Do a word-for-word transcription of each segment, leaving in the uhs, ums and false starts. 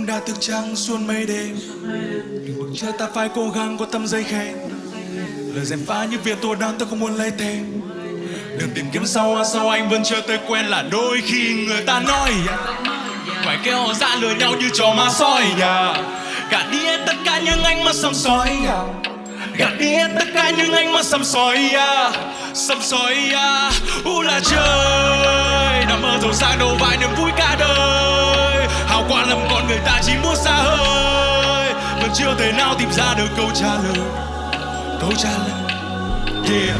cũng đã thức trắng suốt mấy đêm. Đừng bực chờ ta phải cố gắng có tâm giấy khen. Lời dèm pha như việc tôi đang tôi không muốn lấy thêm. Đừng tìm kiếm sau sau anh vẫn chưa tới quen là đôi khi người ta nói phải kêu họ ra lừa nhau như chó ma soi. Gạt đi hết tất cả những ánh mắt săm soi. Gạt đi hết tất cả những ánh mắt săm soi. Săm soi u là trời. Nằm mơ giàu sang đầu vai niềm vui cả đời. Hào quang làm con người ta chỉ muốn xa hơi. Vẫn chưa thể nào tìm ra được câu trả lời. Câu trả lời yeah.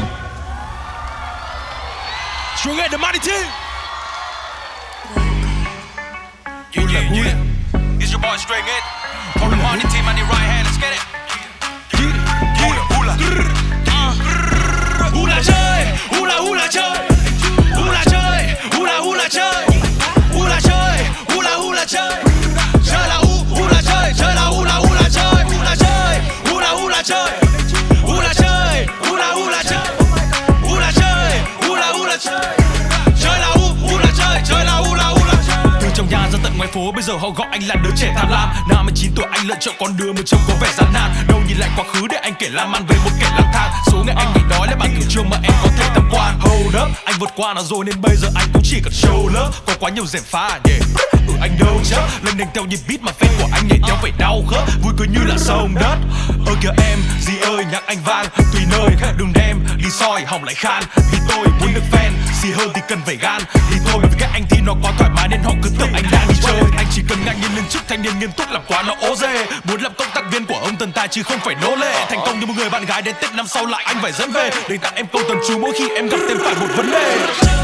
Strong at the mighty team. Yeah, yeah, yeah. It's your boy Strong Ed. On the mighty team, on the right hand, let's get it. Hula, hula, hula chơi, hula hula chơi, hula chơi, hula hula chơi, hula chơi, hula hula chơi, chơi là u, hula chơi, chơi là hula hula chơi, hula chơi, hula hula chơi, hula chơi, hula hula chơi, hula chơi, hula hula chơi, chơi là u, hula chơi, chơi là hula hula chơi. Từ trong nhà ra tận ngoài phố bây giờ họ gọi anh là đứa trẻ tham lam. Năm mươi chín tuổi anh lựa chọn con đường mà trông có vẻ gian nan. Đâu nhìn lại quá khứ để anh kể lan man về một kẻ lang thang. Số ngày anh bị đói là bản cửu chương mà em có thể tham quan. Hold up, anh vượt qua nó rồi nên bây giờ anh cũng chỉ cần show love. Có quá nhiều dèm pha yeah. Ừ anh đâu chứ lên đỉnh theo nhịp beat mà fan của anh nhảy theo phải đau khớp. Vui cứ như là sông đất. Ơ kìa em, gì ơi nhạc anh vang tùy nơi. Đừng đem đi soi hỏng lại khan. Vì tôi muốn được fan, gì hơn thì cần phải gan. Thì thôi với các anh thì nó quá thoải mái nên họ cứ tưởng anh đang đi chơi. Anh chỉ cần ngang nhiên lên chức thanh niên nghiêm túc làm quá nó ố dê. Muốn làm công tác viên của ông Tần Tài chứ không phải nô lệ. Thành công như một người bạn gái đến Tết năm sau lại anh phải dẫn về. Để tặng em câu thần chú mỗi khi em gặp thêm phải một vấn đề.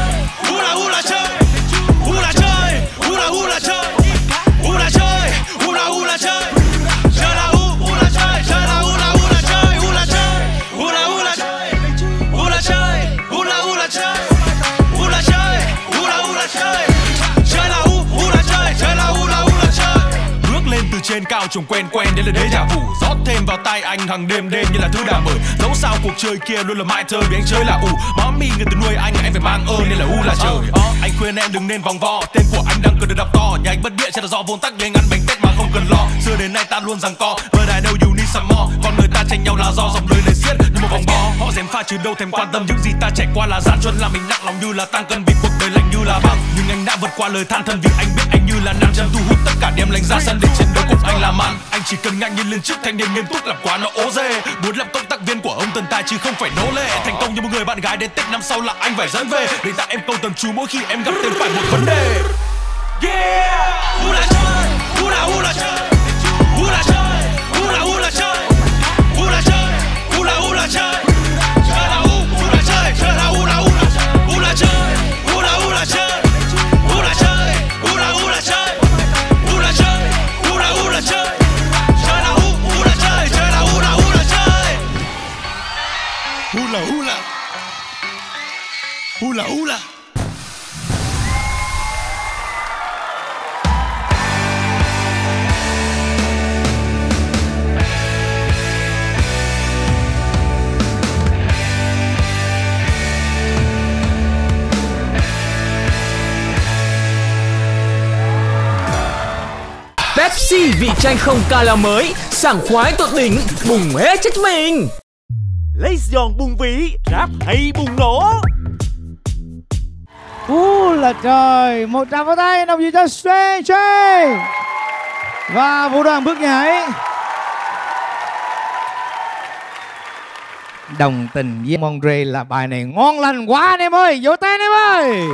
Hula hula chơi, hula chơi, hula hula chơi, hula chơi, hula hula chơi, chơi là u, hula chơi, chơi là hula hula chơi, hula chơi, hula hula chơi, hula chơi, hula hula chơi, hula chơi, hula hula chơi, chơi là u, hula chơi, chơi là hula hula chơi. Bước lên từ trên cao trông quen quen đến là đế giả phủ rót thêm vào tay anh hàng đêm đêm như là thứ đà mở. Dẫu sao cuộc chơi kia luôn là mãi thơ vì anh chơi là ủ. Mommy người từ nuôi anh em phải mang ơn nên là u là trời. Ờ, anh khuyên em đừng nên vòng vo. Tên của anh đang cần được đọc to. Nhà anh bất địa sẽ là do vốn tắc nên ăn bánh tết mà không cần lo. Xưa đến nay ta luôn giằng co. But I know you need some more. Con người ta tranh nhau là do dòng đời này xiết như một vòng bo. Họ dèm pha chứ đâu thèm quan tâm những gì ta trải qua là gian truân làm mình nặng lòng như là tăng cân vì cuộc đời lạnh như là băng. Nhưng anh đã vượt qua lời than thân vì anh biết anh như là nam châm thu hút tất cả đêm lành ra sân để chiến đấu cùng anh làm ăn. Anh chỉ cần ngang nhiên lên trước thanh niên nghiêm túc làm quá nó ố dê. Muốn làm công tác viên của ông Tần Tài chứ không phải nô lệ. Thành công như một người bạn gái đến Tết năm sau là anh phải dẫn về. Để tặng em câu thần chú mỗi khi em gặp thêm phải một vấn đề. Yeah, hula chơi, hula hula chơi, hula chơi, hula hula chơi, hula chơi, hula hula chơi, chơi là u, hula chơi, chơi là hula hula chơi, hula chơi, hula hula chơi, hula chơi, hula hula chơi, hula chơi, hula hula chơi, chơi là u, hula chơi, chơi là hula hula chơi, hula hula, hula hula. Pepsi vị chanh không calo mới, sảng khoái tột đỉnh, bùng hết chất mình. Lấy giòn bùng vĩ, rap hay bùng nổ. Ú là trời, một tràng pháo tay đồng gì cho Strange. Và vũ đoàn bước nhảy. Đồng tình với Mondre là bài này ngon lành quá anh em ơi, vỗ tay anh em ơi.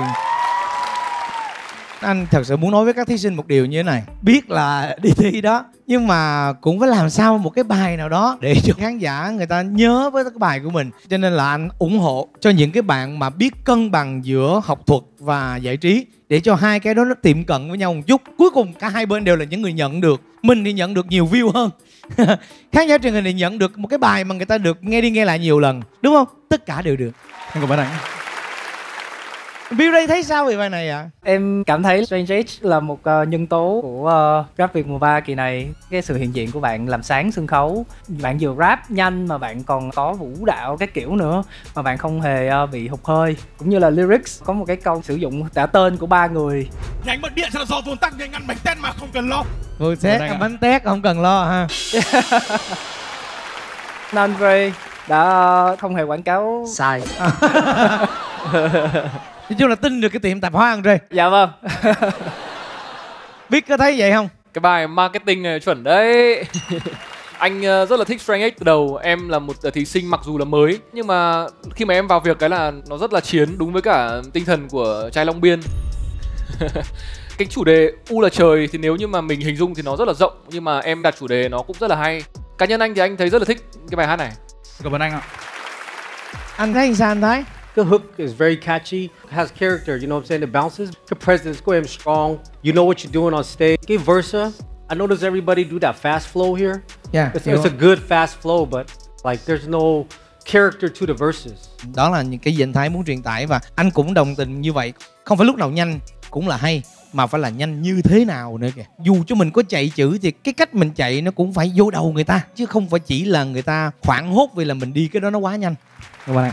Anh thật sự muốn nói với các thí sinh một điều như thế này. Biết là đi thi đó, nhưng mà cũng phải làm sao một cái bài nào đó để cho khán giả người ta nhớ với cái bài của mình. Cho nên là anh ủng hộ cho những cái bạn mà biết cân bằng giữa học thuật và giải trí, để cho hai cái đó nó tiệm cận với nhau một chút. Cuối cùng cả hai bên đều là những người nhận được. Mình thì nhận được nhiều view hơn khán giả truyền hình thì nhận được một cái bài mà người ta được nghe đi nghe lại nhiều lần, đúng không? Tất cả đều được. Anh còn bài này Bill đây thấy sao về bài này ạ? À? Em cảm thấy Strange Age là một uh, nhân tố của uh, rap Việt mùa ba kỳ này. Cái sự hiện diện của bạn làm sáng sân khấu. Bạn vừa rap nhanh mà bạn còn có vũ đạo các kiểu nữa, mà bạn không hề uh, bị hụt hơi. Cũng như là lyrics, có một cái câu sử dụng tả tên của ba người Thì anh bật điện cho là do vốn tắc nên anh ăn bánh tét mà không cần lo. Vừa xét ăn bánh tét không cần lo ha. Andre đã không hề quảng cáo sai. Nói chung là tin được cái tiệm tạp hóa Andre. Dạ vâng. Biết có thấy vậy không? Cái bài marketing này chuẩn đấy. Anh rất là thích Strength X từ đầu. Em là một thí sinh mặc dù là mới, nhưng mà khi mà em vào việc cái là nó rất là chiến, đúng với cả tinh thần của trai Long Biên. Cái chủ đề U là trời thì nếu như mà mình hình dung thì nó rất là rộng, nhưng mà em đặt chủ đề nó cũng rất là hay. Cá nhân anh thì anh thấy rất là thích cái bài hát này. Cảm ơn anh ạ. Anh thấy sao anh thấy? The hook is very catchy, has character, you know what I'm saying? It bounces. The presence của em strong. You know what you're doing on stage. Cái verse, I notice everybody do that fast flow here. Yeah, it's, it's a good fast flow, but like there's no character to the verses. Đó là những cái gì anh Thái muốn truyền tải và anh cũng đồng tình như vậy. Không phải lúc nào nhanh cũng là hay, mà phải là nhanh như thế nào nữa kìa. Dù cho mình có chạy chữ thì cái cách mình chạy nó cũng phải vô đầu người ta, chứ không phải chỉ là người ta hoảng hốt vì là mình đi cái đó nó quá nhanh. Các bạn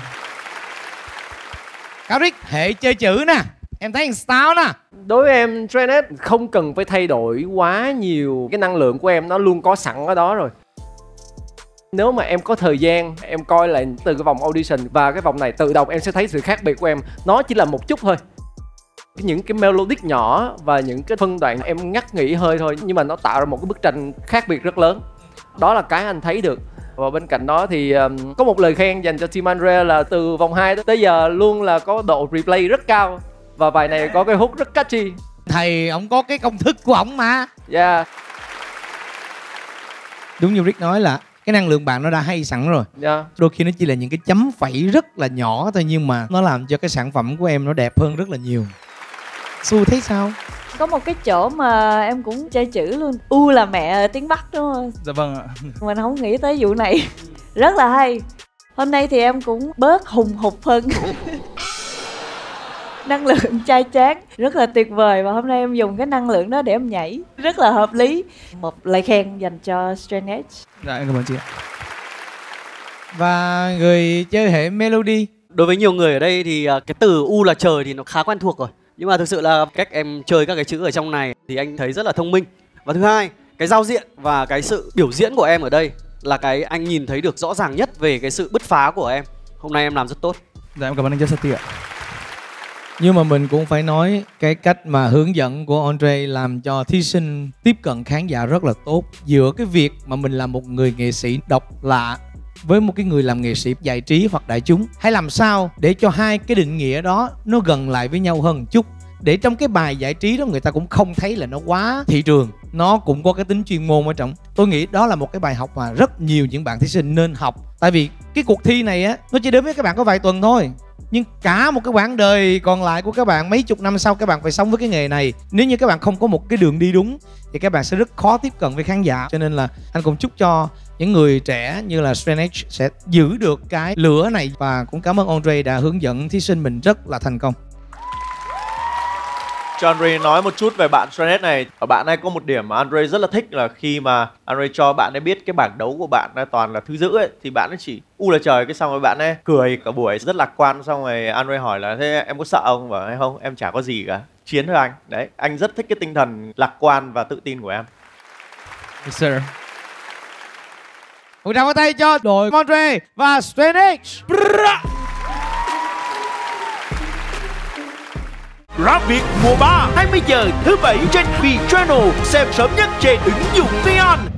Cao Rick, hệ chơi chữ nè, em thấy style nè. Đối với em, Strength X không cần phải thay đổi quá nhiều. Cái năng lượng của em nó luôn có sẵn ở đó rồi. Nếu mà em có thời gian, em coi lại từ cái vòng audition và cái vòng này tự động em sẽ thấy sự khác biệt của em. Nó chỉ là một chút thôi. Những cái melodic nhỏ và những cái phân đoạn em ngắt nghỉ hơi thôi, nhưng mà nó tạo ra một cái bức tranh khác biệt rất lớn. Đó là cái anh thấy được. Và bên cạnh đó thì um, có một lời khen dành cho Team Andre là từ vòng hai tới giờ luôn là có độ replay rất cao. Và bài này có cái hook rất catchy. Thầy, ông có cái công thức của ổng mà. Dạ yeah. Đúng như Rick nói là cái năng lượng bạn nó đã hay sẵn rồi. Yeah. Đôi khi nó chỉ là những cái chấm phẩy rất là nhỏ thôi, nhưng mà nó làm cho cái sản phẩm của em nó đẹp hơn rất là nhiều. Xu thấy sao? Có một cái chỗ mà em cũng chơi chữ luôn. U là mẹ tiếng Bắc đúng không? Dạ vâng ạ. Mình không nghĩ tới vụ này. Rất là hay. Hôm nay thì em cũng bớt hùng hục hơn. Năng lượng chai chán rất là tuyệt vời. Và hôm nay em dùng cái năng lượng đó để em nhảy. Rất là hợp lý. Một lời khen dành cho Strength X. Dạ em cảm ơn chị ạ. Và người chơi hệ melody. Đối với nhiều người ở đây thì cái từ U là trời thì nó khá quen thuộc rồi. Nhưng mà thực sự là cách em chơi các cái chữ ở trong này thì anh thấy rất là thông minh. Và thứ hai, cái giao diện và cái sự biểu diễn của em ở đây là cái anh nhìn thấy được rõ ràng nhất về cái sự bứt phá của em. Hôm nay em làm rất tốt. Dạ em cảm ơn anh Justin ạ. Nhưng mà mình cũng phải nói cái cách mà hướng dẫn của Andre làm cho thí sinh tiếp cận khán giả rất là tốt. Giữa cái việc mà mình là một người nghệ sĩ độc lạ với một cái người làm nghệ sĩ giải trí hoặc đại chúng, hãy làm sao để cho hai cái định nghĩa đó nó gần lại với nhau hơn một chút, để trong cái bài giải trí đó người ta cũng không thấy là nó quá thị trường, nó cũng có cái tính chuyên môn ở trong. Tôi nghĩ đó là một cái bài học mà rất nhiều những bạn thí sinh nên học. Tại vì cái cuộc thi này á, nó chỉ đến với các bạn có vài tuần thôi, nhưng cả một cái quãng đời còn lại của các bạn, mấy chục năm sau các bạn phải sống với cái nghề này. Nếu như các bạn không có một cái đường đi đúng thì các bạn sẽ rất khó tiếp cận với khán giả. Cho nên là anh cũng chúc cho những người trẻ như là Strength X sẽ giữ được cái lửa này. Và cũng cảm ơn Andre đã hướng dẫn thí sinh mình rất là thành công. Cho Andre nói một chút về bạn Strength X này. Ở bạn này có một điểm mà Andre rất là thích là khi mà Andre cho bạn ấy biết cái bảng đấu của bạn ấy toàn là thứ giữ ấy, thì bạn ấy chỉ u là trời, cái xong rồi bạn ấy cười cả buổi rất lạc quan. Xong rồi Andre hỏi là thế em có sợ không? Bảo hay không, em chả có gì cả, chiến thôi anh. Đấy, anh rất thích cái tinh thần lạc quan và tự tin của em. Yes sir. Một tràng pháo tay cho đội Andre và Strength X. Rap Việt mùa ba hai mươi giờ thứ bảy trên Vietchannel, xem sớm nhất trên ứng dụng Vion.